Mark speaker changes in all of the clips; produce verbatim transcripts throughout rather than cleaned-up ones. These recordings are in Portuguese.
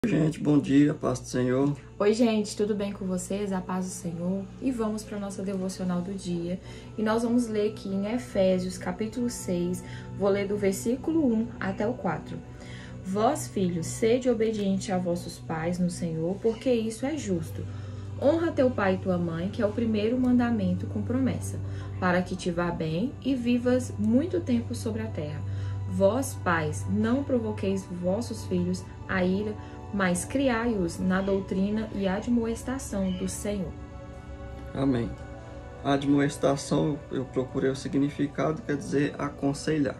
Speaker 1: Gente, bom dia, paz do Senhor.
Speaker 2: Oi gente, tudo bem com vocês? A paz do Senhor. E vamos para a nossa devocional do dia. E nós vamos ler aqui em Efésios, capítulo seis, vou ler do versículo um até o quatro. Vós, filhos, sede obediente a vossos pais no Senhor, porque isso é justo. Honra teu pai e tua mãe, que é o primeiro mandamento com promessa, para que te vá bem e vivas muito tempo sobre a terra. Vós, pais, não provoqueis vossos filhos a ira, mas criai-os na doutrina e admoestação do Senhor.
Speaker 1: Amém. A admoestação, eu procurei o significado, quer dizer aconselhar.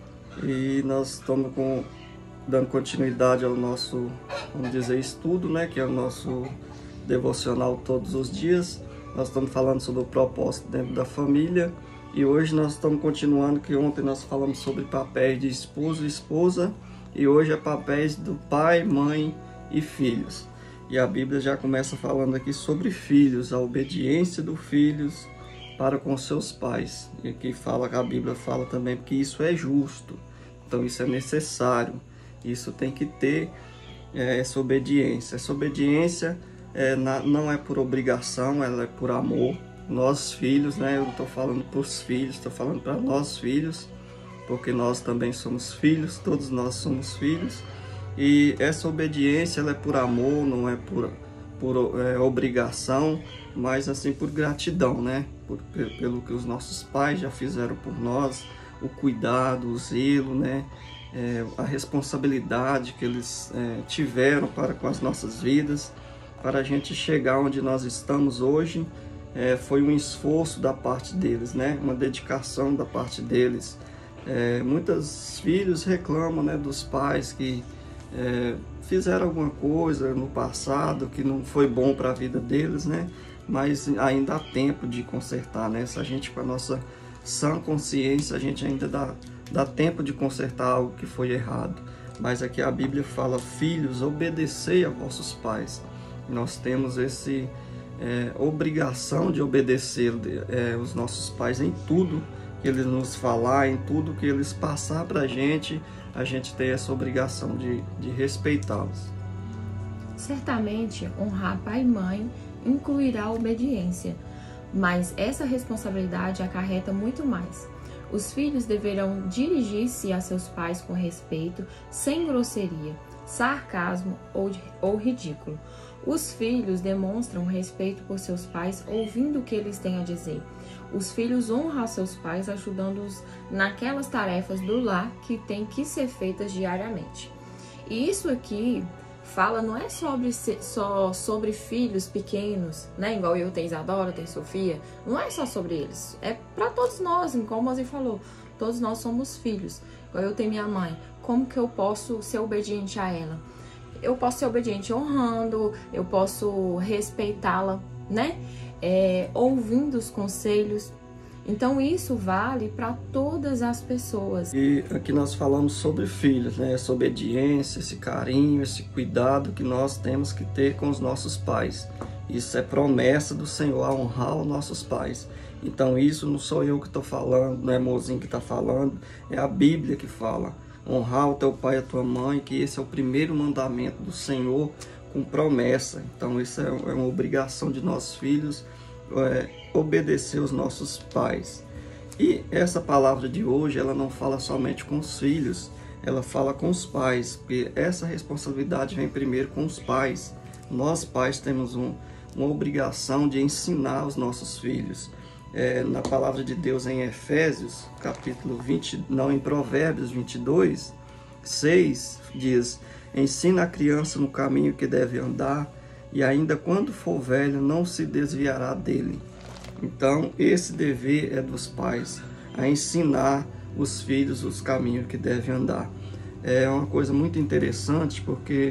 Speaker 1: E nós estamos com, dando continuidade ao nosso, vamos dizer, estudo, né, que é o nosso devocional todos os dias. Nós estamos falando sobre o propósito dentro da família. E hoje nós estamos continuando, que ontem nós falamos sobre papéis de esposo e esposa. E hoje é papéis do pai, mãe e filhos. E a Bíblia já começa falando aqui sobre filhos, a obediência dos filhos para com seus pais. E aqui fala, a Bíblia fala também que isso é justo. Então isso é necessário. Isso tem que ter é, essa obediência. Essa obediência é, na, não é por obrigação, ela é por amor. Nós filhos, né? Eu não estou falando para os filhos, estou falando para nós filhos, porque nós também somos filhos, todos nós somos filhos. E essa obediência ela é por amor, não é por, por é, obrigação, mas assim por gratidão, né? Por, pelo que os nossos pais já fizeram por nós, o cuidado, o zelo, né? É, a responsabilidade que eles é, tiveram para com as nossas vidas, para a gente chegar onde nós estamos hoje. É, foi um esforço da parte deles, né? Uma dedicação da parte deles. É, muitos filhos reclamam, né, dos pais que é, fizeram alguma coisa no passado que não foi bom para a vida deles, né? Mas ainda há tempo de consertar, né? Se a gente, com a nossa sã consciência, a gente ainda dá, dá tempo de consertar algo que foi errado. Mas aqui a Bíblia fala: filhos, obedecei a vossos pais. Nós temos esse é, obrigação de obedecer é, os nossos pais em tudo que eles nos falar, em tudo que eles passar para a gente, a gente tem essa obrigação de, de respeitá-los.
Speaker 2: Certamente, honrar pai e mãe incluirá a obediência, mas essa responsabilidade acarreta muito mais. Os filhos deverão dirigir-se a seus pais com respeito, sem grosseria, sarcasmo ou, ou ridículo. Os filhos demonstram respeito por seus pais ouvindo o que eles têm a dizer. Os filhos honram seus pais ajudando-os naquelas tarefas do lar que têm que ser feitas diariamente. E isso aqui fala, não é sobre, só sobre filhos pequenos, né? Igual eu tenho Isadora, tenho Sofia. Não é só sobre eles, é para todos nós, como o Mozi falou. Todos nós somos filhos. Igual eu tenho minha mãe. Como que eu posso ser obediente a ela? Eu posso ser obediente honrando, eu posso respeitá-la, né? É, ouvindo os conselhos. Então isso vale para todas as pessoas.
Speaker 1: E aqui nós falamos sobre filhos, né? Essa obediência, esse carinho, esse cuidado que nós temos que ter com os nossos pais. Isso é promessa do Senhor, a honrar os nossos pais. Então isso não sou eu que estou falando, não é Mozinho que está falando, é a Bíblia que fala. Honrar o teu pai e a tua mãe, que esse é o primeiro mandamento do Senhor com promessa. Então isso é uma obrigação de nossos filhos, é, obedecer os nossos pais. E essa palavra de hoje, ela não fala somente com os filhos, ela fala com os pais, porque essa responsabilidade vem primeiro com os pais. Nós pais temos um, uma obrigação de ensinar os nossos filhos. É, na palavra de Deus em Efésios, capítulo vinte, não, em Provérbios vinte e dois, seis, diz: ensina a criança no caminho que deve andar, e ainda quando for velho não se desviará dele. Então esse dever é dos pais, a ensinar os filhos os caminhos que devem andar. É uma coisa muito interessante, porque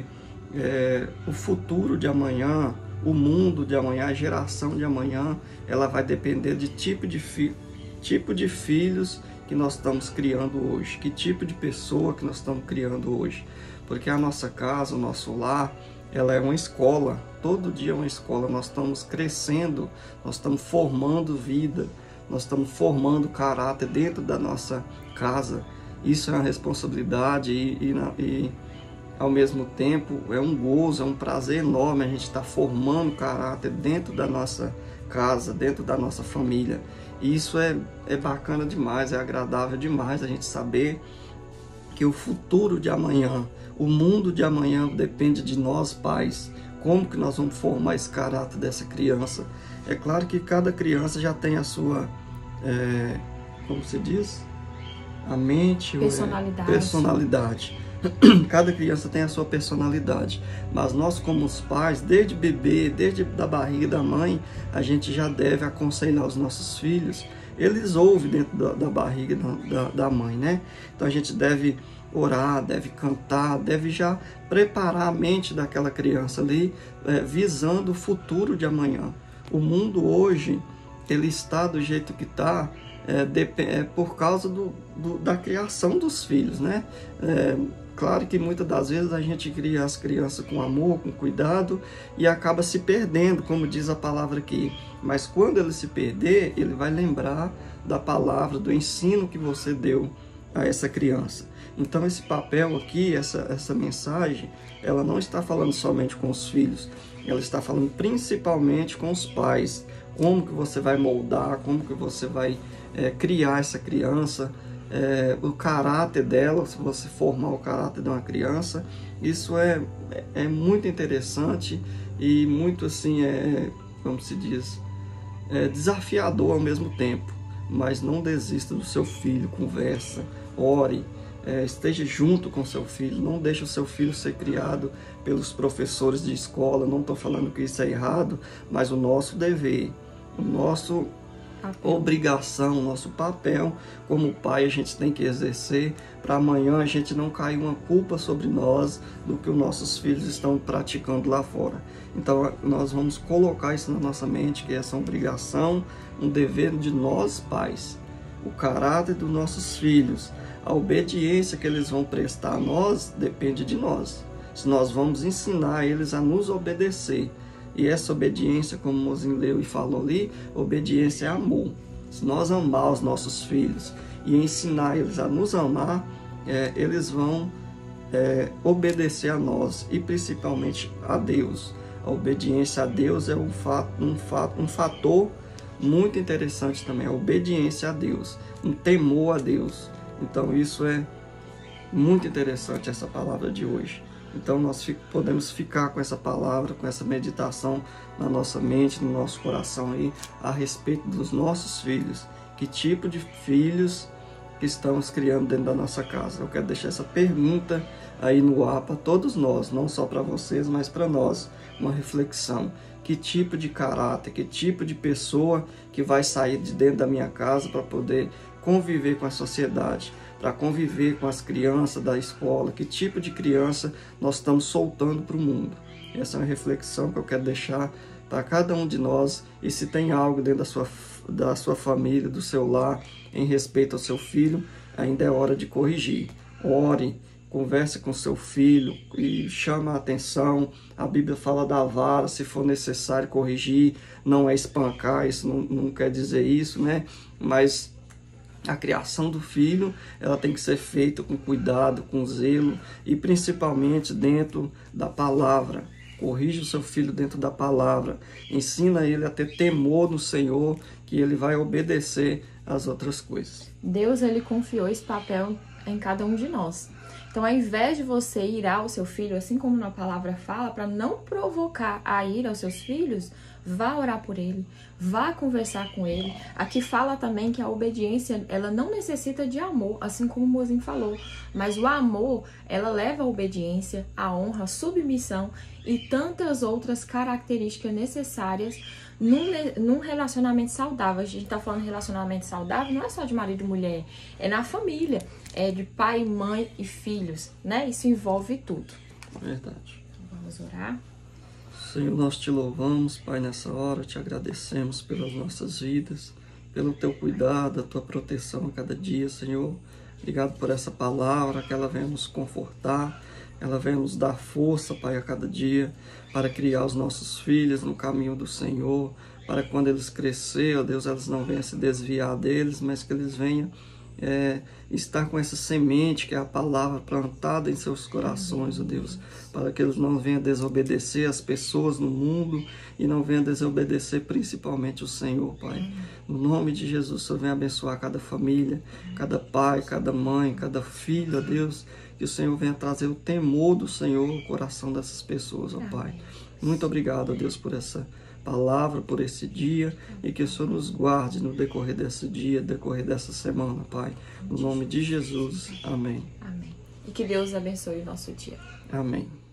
Speaker 1: é, o futuro de amanhã, o mundo de amanhã, a geração de amanhã, ela vai depender de tipo de, fi tipo de filhos que nós estamos criando hoje, que tipo de pessoa que nós estamos criando hoje. Porque a nossa casa, o nosso lar, ela é uma escola, todo dia é uma escola. Nós estamos crescendo, nós estamos formando vida, nós estamos formando caráter dentro da nossa casa. Isso é uma responsabilidade e, e, e ao mesmo tempo é um gozo, é um prazer enorme a gente estar formando caráter dentro da nossa casa, dentro da nossa família. E isso é, é bacana demais, é agradável demais a gente saber que o futuro de amanhã, o mundo de amanhã depende de nós, pais. Como que nós vamos formar esse caráter dessa criança? É claro que cada criança já tem a sua, é, como se diz? A mente,
Speaker 2: personalidade.
Speaker 1: É, personalidade. Cada criança tem a sua personalidade, mas nós como os pais, desde bebê, desde da barriga da mãe, a gente já deve aconselhar os nossos filhos. Eles ouvem dentro da, da barriga da, da mãe, né? Então a gente deve orar, deve cantar, deve já preparar a mente daquela criança ali, é, visando o futuro de amanhã. O mundo hoje, ele está do jeito que está, é, é, por causa do, do, da criação dos filhos, né? É, Claro que muitas das vezes a gente cria as crianças com amor, com cuidado e acaba se perdendo, como diz a palavra aqui. Mas quando ele se perder, ele vai lembrar da palavra, do ensino que você deu a essa criança. Então esse papel aqui, essa, essa mensagem, ela não está falando somente com os filhos, ela está falando principalmente com os pais. Como que você vai moldar, como que você vai é, criar essa criança, É, o caráter dela, se você formar o caráter de uma criança, isso é, é muito interessante e muito assim, é, como se diz, é desafiador ao mesmo tempo. Mas não desista do seu filho, conversa, ore, é, esteja junto com seu filho, não deixe o seu filho ser criado pelos professores de escola. Não estou falando que isso é errado, mas o nosso dever, o nosso papel. Obrigação, nosso papel como pai a gente tem que exercer para amanhã a gente não cair uma culpa sobre nós do que os nossos filhos estão praticando lá fora. Então nós vamos colocar isso na nossa mente, que essa é uma obrigação, um dever de nós pais, o caráter dos nossos filhos, a obediência que eles vão prestar a nós depende de nós. Se nós vamos ensinar eles a nos obedecer. E essa obediência, como o mozinho leu e falou ali, obediência é amor. Se nós amar os nossos filhos e ensinar eles a nos amar, é, eles vão é, obedecer a nós e principalmente a Deus. A obediência a Deus é um, fato, um, fato, um fator muito interessante também, a obediência a Deus, um temor a Deus. Então isso é muito interessante, essa palavra de hoje. Então nós podemos ficar com essa palavra, com essa meditação na nossa mente, no nosso coração aí, a respeito dos nossos filhos. Que tipo de filhos que estamos criando dentro da nossa casa? Eu quero deixar essa pergunta aí no ar para todos nós, não só para vocês, mas para nós, uma reflexão. Que tipo de caráter, que tipo de pessoa que vai sair de dentro da minha casa para poder conviver com a sociedade, para conviver com as crianças da escola, que tipo de criança nós estamos soltando para o mundo. Essa é uma reflexão que eu quero deixar para cada um de nós, e se tem algo dentro da sua, da sua família, do seu lar, em respeito ao seu filho, ainda é hora de corrigir. Ore, converse com seu filho e chama a atenção. A Bíblia fala da vara, se for necessário corrigir, não é espancar, isso não, não quer dizer isso, né? Mas a criação do filho, ela tem que ser feita com cuidado, com zelo e principalmente dentro da palavra. Corrija o seu filho dentro da palavra. Ensina ele a ter temor no Senhor, que ele vai obedecer às outras coisas.
Speaker 2: Deus, ele confiou esse papel em cada um de nós. Então, ao invés de você irar o seu filho, assim como na palavra fala, para não provocar a ira aos seus filhos, vá orar por ele, vá conversar com ele. Aqui fala também que a obediência, ela não necessita de amor, assim como o mozinho falou. Mas o amor, ela leva a obediência, a honra, a submissão e tantas outras características necessárias num, num relacionamento saudável. A gente tá falando de relacionamento saudável, não é só de marido e mulher, é na família, é de pai, mãe e filhos, né? Isso envolve tudo.
Speaker 1: Verdade.
Speaker 2: Então, vamos orar.
Speaker 1: Senhor, nós te louvamos, Pai, nessa hora, te agradecemos pelas nossas vidas, pelo teu cuidado, a tua proteção a cada dia, Senhor. Obrigado por essa palavra, que ela venha nos confortar, ela venha nos dar força, Pai, a cada dia, para criar os nossos filhos no caminho do Senhor, para quando eles crescerem, ó Deus, eles não venham se desviar deles, mas que eles venham é, estar com essa semente que é a palavra plantada em seus corações, ó Deus, para que eles não venham desobedecer as pessoas no mundo e não venham desobedecer principalmente o Senhor, Pai. No nome de Jesus, o Senhor venha abençoar cada família, cada pai, cada mãe, cada filho, ó Deus, que o Senhor venha trazer o temor do Senhor ao coração dessas pessoas, ó Pai. Muito obrigado, ó Deus, por essa palavra, por esse dia, e que o Senhor nos guarde no decorrer desse dia, no decorrer dessa semana, Pai. No nome de Jesus. Amém.
Speaker 2: Amém. E que Deus abençoe o nosso dia.
Speaker 1: Amém.